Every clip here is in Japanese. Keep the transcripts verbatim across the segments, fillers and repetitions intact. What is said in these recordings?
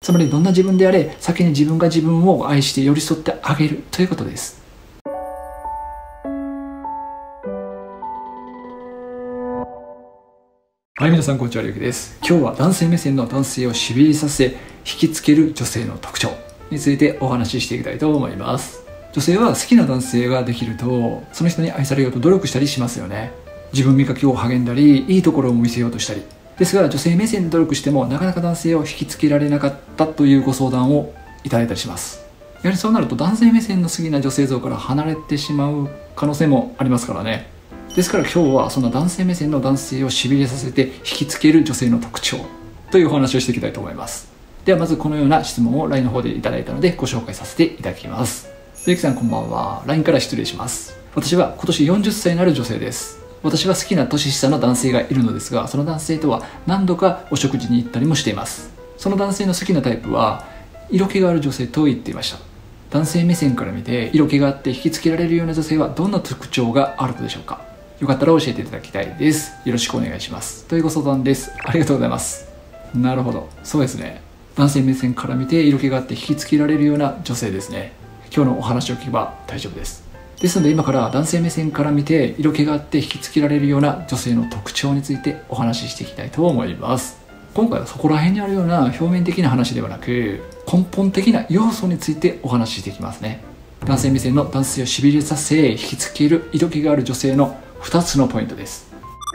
つまりどんな自分であれ先に自分が自分を愛して寄り添ってあげるということです。はい、皆さんこんにちは、りゅうきです。今日は男性目線の男性をしびれさせ引きつける女性の特徴についてお話ししていきたいと思います。女性は好きな男性ができるとその人に愛されようと努力したりしますよね。自分磨きを励んだりいいところを見せようとしたり。ですが女性目線で努力してもなかなか男性を引きつけられなかったというご相談をいただいたりします。やはりそうなると男性目線の好きな女性像から離れてしまう可能性もありますからね。ですから今日はその男性目線の男性をしびれさせて引きつける女性の特徴というお話をしていきたいと思います。ではまずこのような質問を ライン の方でいただいたのでご紹介させていただきます。ゆきさんこんばんは。 ライン から失礼します。私は今年よんじゅっさいになる女性です。私は好きな年下の男性がいるのですが、その男性とは何度かお食事に行ったりもしています。その男性の好きなタイプは色気がある女性と言っていました。男性目線から見て色気があって引きつけられるような女性はどんな特徴があるのでしょうか。よかったら教えていただきたいです。よろしくお願いします。というご相談です。ありがとうございます。なるほど、そうですね。男性目線から見て色気があって引きつけられるような女性ですね。今日のお話を聞けば大丈夫です。ですので今から男性目線から見て色気があって引きつけられるような女性の特徴についてお話ししていきたいと思います。今回はそこら辺にあるような表面的な話ではなく根本的な要素についてお話ししていきますね。男性目線の男性をしびれさせ引きつける色気がある女性のふたつのポイントです。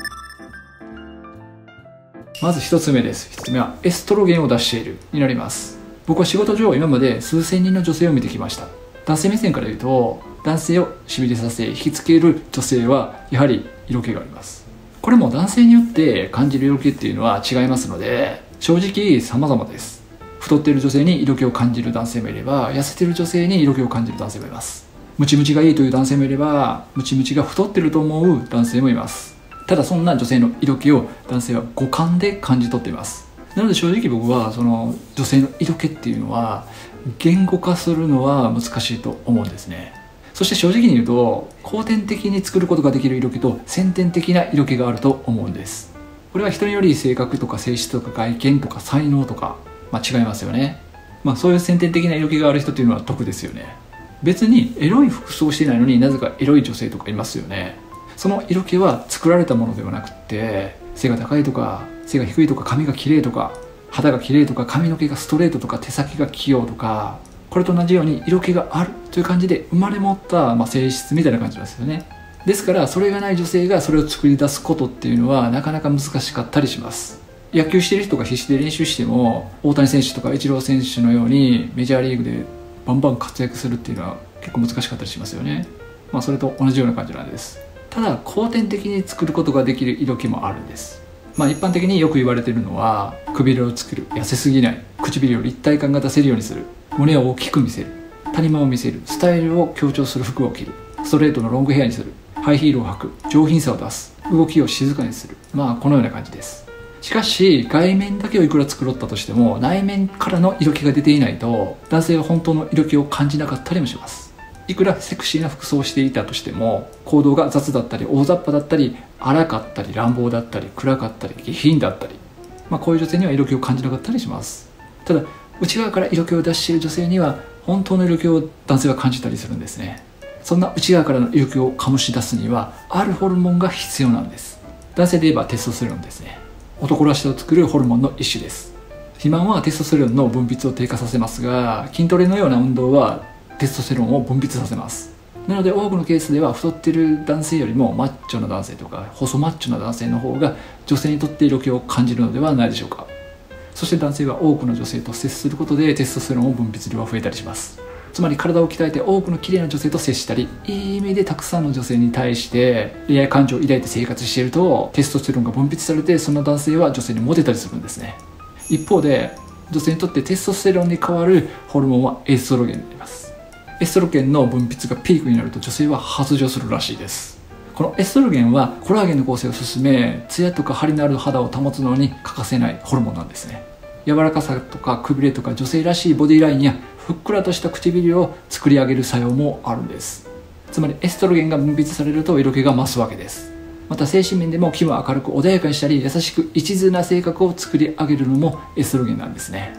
まずひとつめです。ひとつめはエストロゲンを出しているになります。僕は仕事上今まで数千人の女性を見てきました。男性目線から言うと男性をしびれさせ引きつける女性はやはり色気があります。これも男性によって感じる色気っていうのは違いますので正直様々です。太っている女性に色気を感じる男性もいれば痩せている女性に色気を感じる男性もいます。ムチムチがいいという男性もいればムチムチが太っていると思う男性もいます。ただそんな女性の色気を男性は五感で感じ取っています。なので正直僕はその女性の色気っていうのは言語化するのは難しいと思うんですね。そして正直に言うと後天的に作ることができる色気と先天的な色気があると思うんです。これは人により性格とか性質とか外見とか才能とか、まあ、違いますよね。まあそういう先天的な色気がある人っていうのは得ですよね。別にエロい服装してないのになぜかエロい女性とかいますよね。その色気は作られたものではなくって背が高いとか背が低いとか髪が綺麗とか肌が綺麗とか髪の毛がストレートとか手先が器用とか、これと同じように色気があるという感じで生まれ持った、まあ、性質みたいな感じなんですよね。ですからそれがない女性がそれを作り出すことっていうのはなかなか難しかったりします。野球してる人が必死で練習しても大谷選手とかイチロー選手のようにメジャーリーグでバンバン活躍するっていうのは結構難しかったりしますよね。まあそれと同じような感じなんです。ただ後天的に作ることができる色気もあるんです。まあ一般的によく言われているのはくびれを作る、痩せすぎない、唇を立体感が出せるようにする、胸を大きく見せる、谷間を見せる、スタイルを強調する服を着る、ストレートのロングヘアにする、ハイヒールを履く、上品さを出す、動きを静かにする、まあこのような感じです。しかし外面だけをいくら作ろったとしても内面からの色気が出ていないと男性は本当の色気を感じなかったりもします。いくらセクシーな服装をしていたとしても行動が雑だったり大雑把だったり荒かったり乱暴だったり暗かったり下品だったり、まあ、こういう女性には色気を感じなかったりします。ただ内側から色気を出している女性には本当の色気を男性は感じたりするんですね。そんな内側からの色気を醸し出すにはあるホルモンが必要なんです。男性で言えばテストステロンですね。男らしさを作るホルモンの一種です。肥満はテストステロンの分泌を低下させますが筋トレのような運動はテストステロンを分泌させます。なので多くのケースでは太っている男性よりもマッチョな男性とか細マッチョな男性の方が女性にとって色気を感じるのではないでしょうか。そして男性は多くの女性と接することでテストステロンを分泌量が増えたりします。つまり体を鍛えて多くの綺麗な女性と接したりいい意味でたくさんの女性に対して恋愛感情を抱いて生活しているとテストステロンが分泌されてその男性は女性にモテたりするんですね。一方で女性にとってテストステロンに代わるホルモンはエストロゲンになります。エストロゲンの分泌がピークになると女性は発情するらしいです。このエストロゲンはコラーゲンの構成を進めツヤとか張りのある肌を保つのに欠かせないホルモンなんですね。柔らかさとかくびれとか女性らしいボディラインやふっくらとした唇を作り上げる作用もあるんです。つまりエストロゲンが分泌されると色気が増すわけです。また精神面でも気分を明るく穏やかにしたり優しく一途な性格を作り上げるのもエストロゲンなんですね。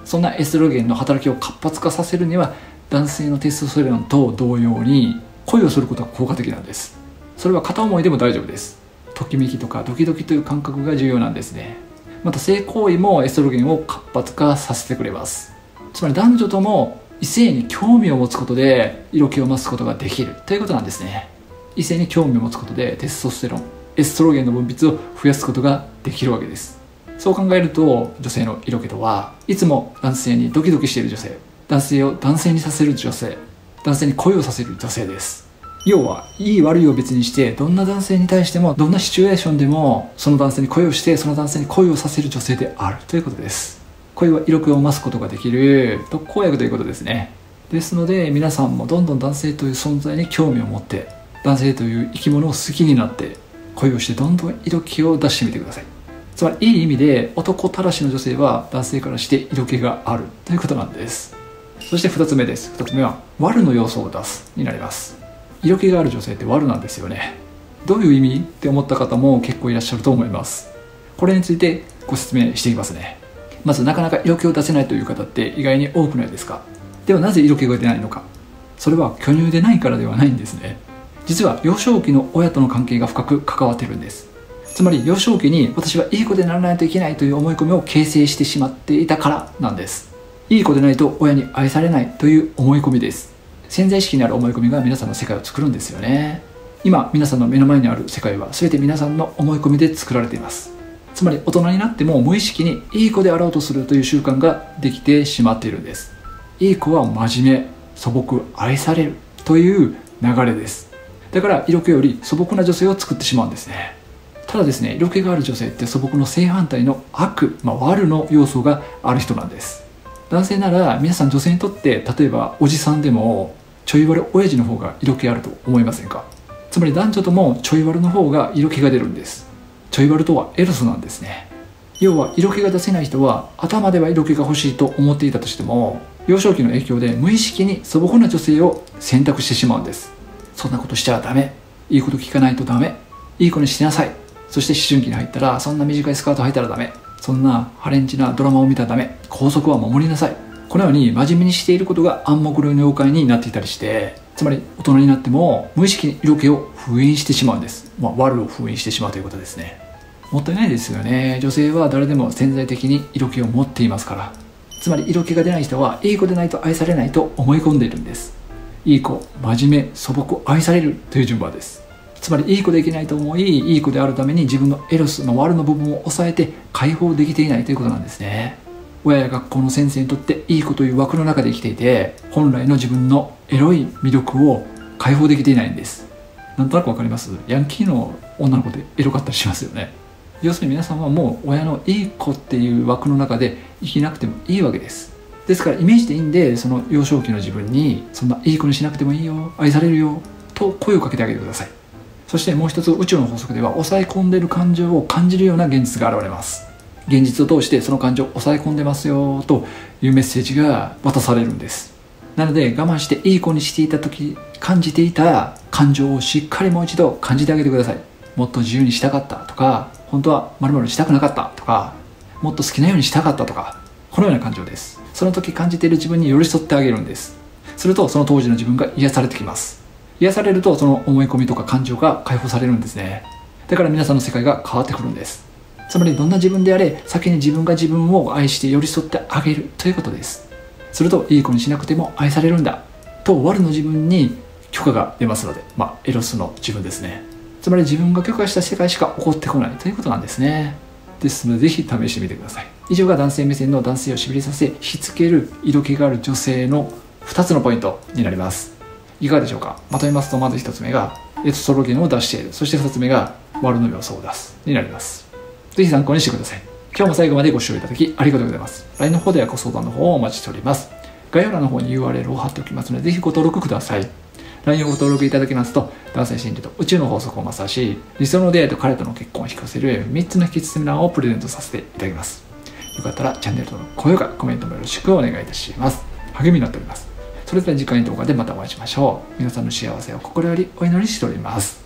そんなエストロゲンの働きを活発化させるには、男性のテストステロンと同様に恋をすることが効果的なんです。それは片思いでも大丈夫です。ときめきとかドキドキという感覚が重要なんですね。また性行為もエストロゲンを活発化させてくれます。つまり男女とも異性に興味を持つことで色気を増すことができるということなんですね。異性に興味を持つことでテストステロン、エストロゲンの分泌を増やすことができるわけです。そう考えると、女性の色気とはいつも男性にドキドキしている女性、男性を男性にさせる女性、男性に恋をさせる女性です。要はいい悪いを別にして、どんな男性に対してもどんなシチュエーションでもその男性に恋をして、その男性に恋をさせる女性であるということです。恋は色気を増すことができる特効薬ということですね。ですので皆さんもどんどん男性という存在に興味を持って、男性という生き物を好きになって恋をして、どんどん色気を出してみてください。つまりいい意味で男たらしの女性は男性からして色気があるということなんです。そしてふたつめです。ふたつめは悪の要素を出すになります。色気がある女性って悪なんですよね。どういう意味って思った方も結構いらっしゃると思います。これについてご説明していきますね。まず、なかなか色気を出せないという方って意外に多くないですか？ではなぜ色気が出ないのか。それは巨乳でないからではないんですね。実は幼少期の親との関係が深く関わっているんです。つまり幼少期に私はいい子でならないといけないという思い込みを形成してしまっていたからなんです。いい子でないと親に愛されないという思い込みです。潜在意識にある思い込みが皆さんの世界を作るんですよね。今皆さんの目の前にある世界は全て皆さんの思い込みで作られています。つまり大人になっても無意識にいい子であろうとするという習慣ができてしまっているんです。いい子は真面目、素朴、愛されるという流れです。だから色気より素朴な女性を作ってしまうんですね。ただですね、色気がある女性って素朴の正反対の悪、まあ、悪の要素がある人なんです。男性なら皆さん女性にとって、例えばおじさんでもちょい悪親父の方が色気あると思いませんか？つまり男女ともちょい悪の方が色気が出るんです。ちょい悪とはエロスなんですね。要は色気が出せない人は頭では色気が欲しいと思っていたとしても、幼少期の影響で無意識に素朴な女性を選択してしまうんです。そんなことしちゃダメ、いいこと聞かないとダメ、いい子にしなさい。そして思春期に入ったら、そんな短いスカート履いたらダメ、そんなハレンチなドラマを見たらダメ、校則は守りなさい。このように真面目にしていることが暗黙の了解になっていたりして、つまり大人になっても無意識に色気を封印してしまうんです。まあ、悪を封印してしまうということですね。もったいないですよね。女性は誰でも潜在的に色気を持っていますから。つまり色気が出ない人はいい子でないと愛されないと思い込んでいるんです。いい子、真面目、素朴、愛されるという順番です。つまりいい子できないと思い、いい子であるために自分のエロスの悪の部分を抑えて解放できていないということなんですね。親や学校の先生にとっていい子という枠の中で生きていて、本来の自分のエロい魅力を解放できていないんです。なんとなくわかります？ヤンキーの女の子でエロかったりしますよね。要するに皆さんはもう親のいい子っていう枠の中で生きなくてもいいわけです。ですからイメージでいいんで、その幼少期の自分にそんないい子にしなくてもいいよ、愛されるよと声をかけてあげてください。そしてもう一つ、宇宙の法則では抑え込んでいる感情を感じるような現実が現れます。現実を通してその感情を抑え込んでますよというメッセージが渡されるんです。なので我慢していい子にしていた時感じていた感情をしっかりもう一度感じてあげてください。もっと自由にしたかったとか、本当は〇〇したくなかったとか、もっと好きなようにしたかったとか、このような感情です。その時感じている自分に寄り添ってあげるんです。するとその当時の自分が癒されてきます。癒されるとその思い込みとか感情が解放されるんですね。だから皆さんの世界が変わってくるんです。つまりどんな自分であれ、先に自分が自分を愛して寄り添ってあげるということです。するといい子にしなくても愛されるんだと悪の自分に許可が出ますので、まあエロスの自分ですね。つまり自分が許可した世界しか起こってこないということなんですね。ですのでぜひ試してみてください。以上が男性目線の男性をしびれさせ引きつける色気がある女性のふたつのポイントになります。いかがでしょうか。まとめますと、まずひとつめがエストロゲンを出している、そしてふたつめが悪の要素を出すになります。ぜひ参考にしてください。今日も最後までご視聴いただきありがとうございます。 ライン の方ではご相談の方をお待ちしております。概要欄の方に ユーアールエル を貼っておきますので、ぜひご登録ください。 ライン をご登録いただけますと、男性心理と宇宙の法則をマスターし、理想の出会いと彼との結婚を引かせるみっつの秘訣セミナーをプレゼントさせていただきます。よかったらチャンネル登録、高評価、コメントもよろしくお願いいたします。励みになっております。それでは次回の動画でまたお会いしましょう。皆さんの幸せを心よりお祈りしております。